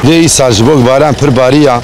Ve sarjı bu varan pır bariya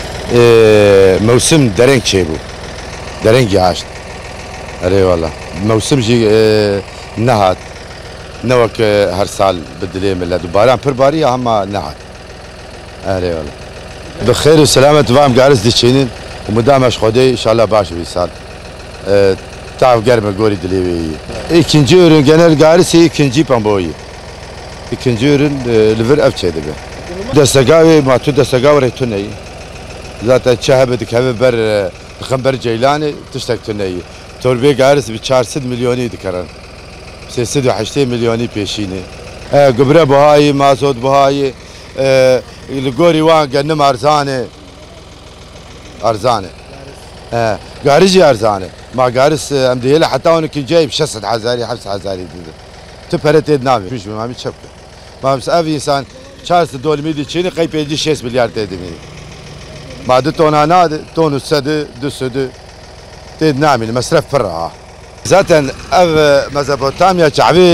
mevsim dereng şey bu. Dereng yağış. Eyvallah. Mevsim ji nehat. Ne vak her sal bedeli millet. Varan pır bariya ama nehat. Eyvallah. بخير وسلامة وام جالس ديشينين ومدامش خدي إن شاء الله باش بيسال تعرف قرب قولي دليوي ikinci ürün genel garisi ikinci pamboyu. İkinci ürün liver evçeydi be. Destegavi matu destegavi retuneyi. Zaten çahabedik heve ber khamber ceylani tiştek tuneyi. Torbe garisi bir 400 milyoni dikaran. 680 milyoni peşini. Gübre buhayı, mazot buhayı. الجوري وان جنم أرزانة أرزانة قارجي أرزانة ما قارس أمديله حتى وأنا كي جايب شصت حزاري حبس حزاري تبهرت نامي مش ما متشبكة ما بس أبي إنسان شاس دول ميدي تشيني قيب يجي 6 مليار تدمي ما دتونا ناد تون السد دسد تد نامي المصرف فرعة ذاتا أب مزابوتاميا شعبي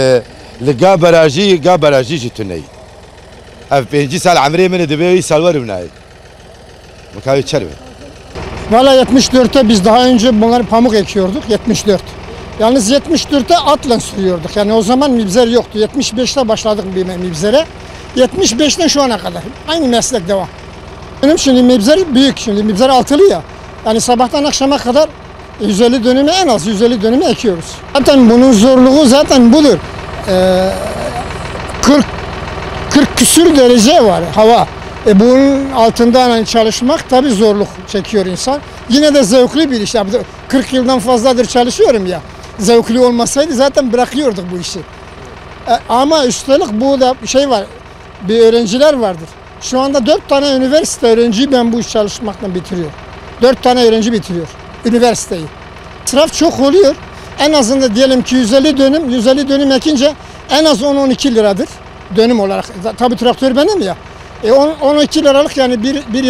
لقابراجي جتني Ev 5 sal amri mene debeyi salvar bunay. Makavi çelme. Valla 74'te biz daha önce bunları pamuk ekiyorduk 74. Yalnız 74'te atla sürüyorduk. Yani o zaman mibzer yoktu. 75'te başladık bir mibzere. 75'ten şu ana kadar. Aynı meslek devam. Benim şimdi mibzer büyük. Şimdi mibzer altılı ya. Yani sabahtan akşama kadar 150 dönümü en az 150 dönümü ekiyoruz. Zaten bunun zorluğu zaten budur. 40 küsür derece var hava. Bunun altından hani çalışmak tabii zorluk çekiyor insan. Yine de zevkli bir iş. 40 yıldan fazladır çalışıyorum ya. Zevkli olmasaydı zaten bırakıyorduk bu işi. Ama üstelik bu da şey var. Bir öğrenciler vardır. Şu anda 4 tane üniversite öğrenciyi ben bu iş çalışmakla bitiriyor. 4 tane öğrenci bitiriyor üniversiteyi. İsraf çok oluyor. En azından diyelim ki 150 dönüm ekince en az 10-12 liradır. Dönüm olarak. Tabii traktör benim ya. 12 liralık yani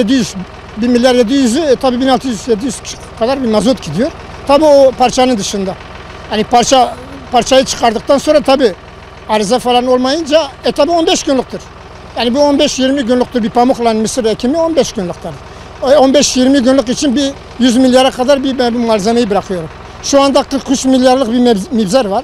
1 milyar 700'ü tabii 1600-700 kadar bir mazot gidiyor. Tabii o parçanın dışında. Hani parçayı çıkardıktan sonra tabii arıza falan olmayınca tabii 15 günlüktür. Yani bu 15-20 günlüktür bir pamukla mısır ekimi 15 günlüktür. 15-20 günlük için bir 100 milyara kadar bir malzemeyi bırakıyorum. Şu anda 43 milyarlık bir mibzer var.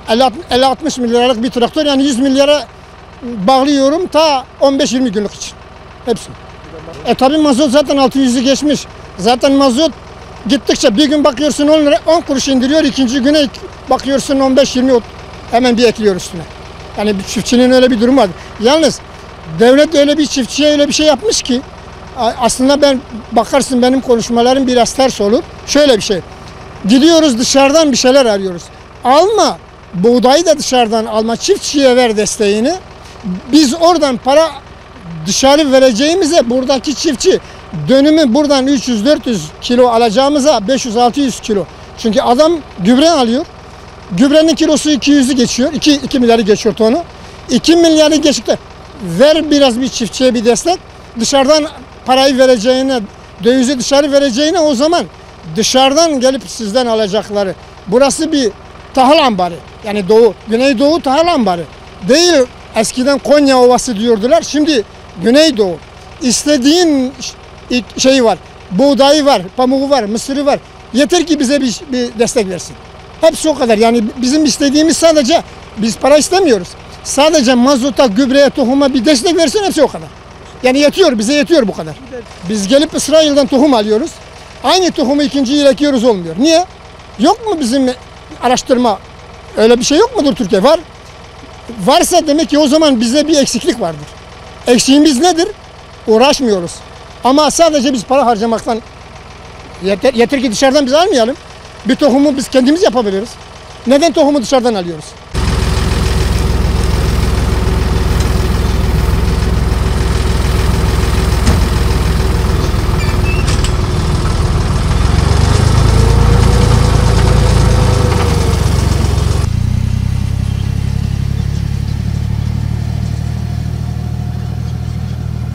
50-60 milyarlık bir traktör yani 100 milyara bağlıyorum ta 15-20 günlük için. Hepsi. Tabii mazot zaten 600'ü geçmiş. Zaten mazot gittikçe bir gün bakıyorsun 10 kuruş indiriyor. İkinci güne bakıyorsun 15-20 hemen bir ekliyor üstüne. Yani bir çiftçinin öyle bir durumu var. Yalnız devlet öyle bir çiftçiye öyle bir şey yapmış ki aslında ben bakarsın benim konuşmalarım biraz ters olur. Şöyle bir şey. Gidiyoruz dışarıdan bir şeyler arıyoruz. Alma. Buğdayı da dışarıdan alma. Çiftçiye ver desteğini. Biz oradan para dışarı vereceğimize buradaki çiftçi dönümü buradan 300-400 kilo alacağımıza 500-600 kilo. Çünkü adam gübre alıyor. Gübrenin kilosu 200'ü geçiyor. 2 milyarı geçiyor tonu. 2 milyarı geçti. Ver biraz bir çiftçiye bir destek. Dışarıdan parayı vereceğine, dövizi dışarı vereceğine o zaman dışarıdan gelip sizden alacakları. Burası bir tahıl ambarı. Yani Güneydoğu tahıl ambarı. Değil eskiden Konya Ovası diyordular. Şimdi Güneydoğu. İstediğin şey var. Buğdayı var, pamuğu var, mısırı var. Yeter ki bize bir destek versin. Hepsi o kadar. Yani bizim istediğimiz sadece biz para istemiyoruz. Sadece mazota, gübreye, tohuma bir destek versin hepsi o kadar. Yani yetiyor, bize yetiyor bu kadar. Biz gelip İsrail'den tohum alıyoruz. Aynı tohumu ikinci yıl ekiyoruz olmuyor. Niye? Yok mu bizim araştırma? Öyle bir şey yok mudur Türkiye? Var. Varsa demek ki o zaman bize bir eksiklik vardır. Eksiğimiz nedir? Uğraşmıyoruz. Ama sadece biz para harcamaktan yeter ki dışarıdan biz almayalım. Bir tohumu biz kendimiz yapabiliriz. Neden tohumu dışarıdan alıyoruz?